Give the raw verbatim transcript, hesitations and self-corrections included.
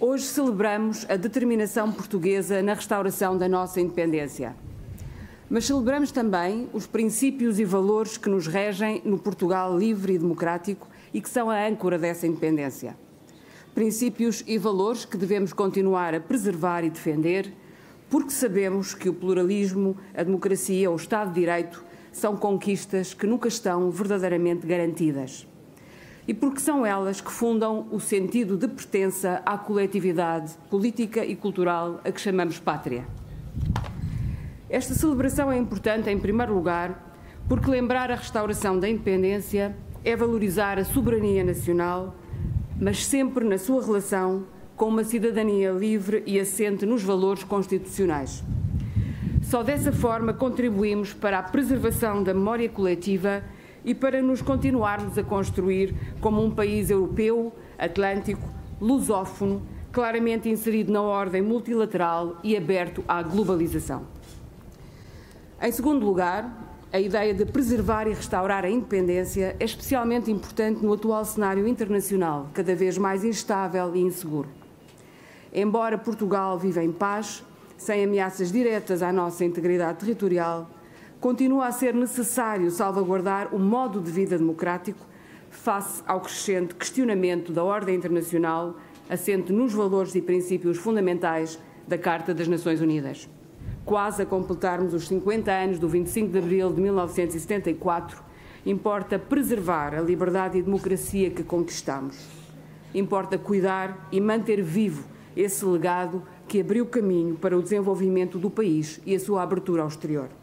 Hoje celebramos a determinação portuguesa na restauração da nossa independência. Mas celebramos também os princípios e valores que nos regem no Portugal livre e democrático e que são a âncora dessa independência. Princípios e valores que devemos continuar a preservar e defender, porque sabemos que o pluralismo, a democracia ou o Estado de Direito são conquistas que nunca estão verdadeiramente garantidas. E porque são elas que fundam o sentido de pertença à coletividade política e cultural a que chamamos pátria. Esta celebração é importante, em primeiro lugar, porque lembrar a restauração da independência é valorizar a soberania nacional, mas sempre na sua relação com uma cidadania livre e assente nos valores constitucionais. Só dessa forma contribuímos para a preservação da memória coletiva e para nos continuarmos a construir como um país europeu, atlântico, lusófono, claramente inserido na ordem multilateral e aberto à globalização. Em segundo lugar, a ideia de preservar e restaurar a independência é especialmente importante no atual cenário internacional, cada vez mais instável e inseguro. Embora Portugal viva em paz, sem ameaças diretas à nossa integridade territorial, continua a ser necessário salvaguardar o modo de vida democrático face ao crescente questionamento da ordem internacional assente nos valores e princípios fundamentais da Carta das Nações Unidas. Quase a completarmos os cinquenta anos do vinte e cinco de abril de mil novecentos e setenta e quatro, importa preservar a liberdade e democracia que conquistamos. Importa cuidar e manter vivo esse legado que abriu caminho para o desenvolvimento do país e a sua abertura ao exterior.